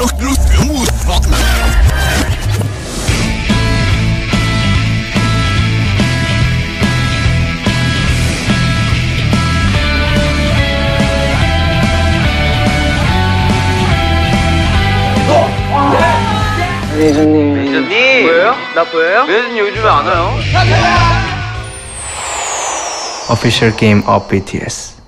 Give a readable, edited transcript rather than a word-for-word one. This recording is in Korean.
매니저님. 보여요? 나 보여요? 매니저님 요즘에 안 와요? Official game of BTS.